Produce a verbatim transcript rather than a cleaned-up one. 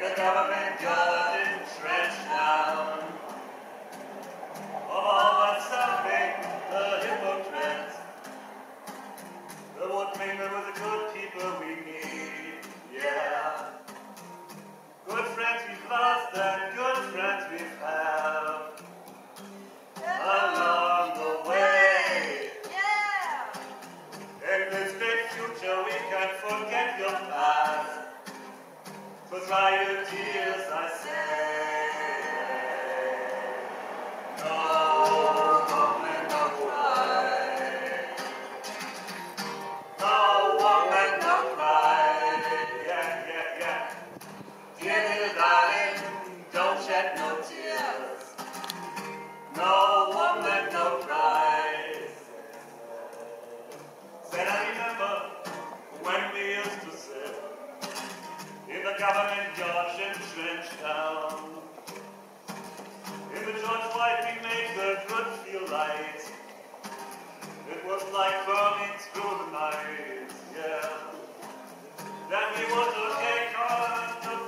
the government yard entrenched down. Of all but serving the hypocrites, the would mingle with the good people we need, yeah. Good friends we've lost and good friends we've had along the way. Yeah. In this great future we can forget your past. So dry your tears, I say. No woman, no cry. No woman, no cry. Yeah, yeah, yeah. Dear little darling, don't shed no tears. No woman, no cry. Said I remember when we used to sit in the government yard entrenched down. In the George White we made the good feel light. It was like burning through the night, yeah. Then we would take on the